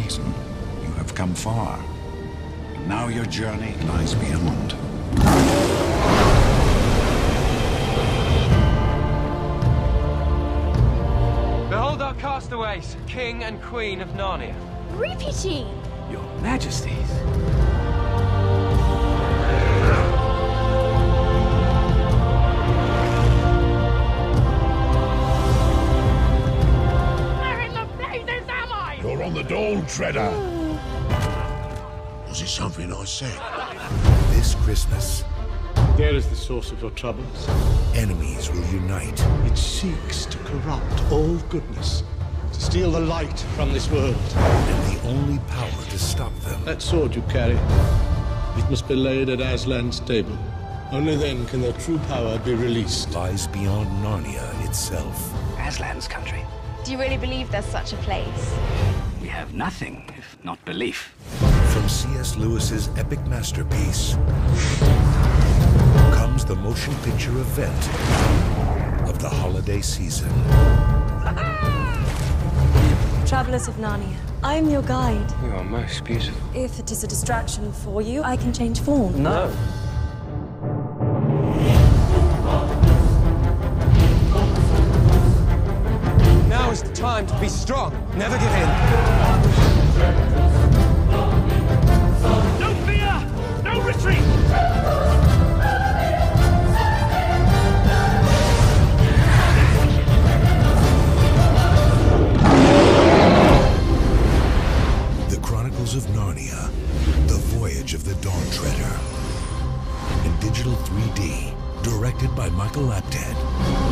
season, you have come far. And now your journey lies beyond. Behold our castaways, King and Queen of Narnia. Rupee! Your Majesties. You're on the Dawn Treader. Was it something I said? This Christmas, There is the source of your troubles. enemies will unite. It seeks to corrupt all goodness, to steal the light from this world. And the only power to stop them That sword you carry, it must be laid at Aslan's table. Only then can their true power be released. lies beyond Narnia itself. Aslan's country. Do you really believe there's such a place? We have nothing, if not belief. From C.S. Lewis's epic masterpiece comes the motion picture event of the holiday season. Travelers of Narnia, I'm your guide. You are most beautiful. If it is a distraction for you, I can change form. No. Now is the time to be strong. Never give in. No fear! No retreat! The Chronicles of Narnia, The Voyage of the Dawn Treader. In digital 3D, directed by Michael Apted.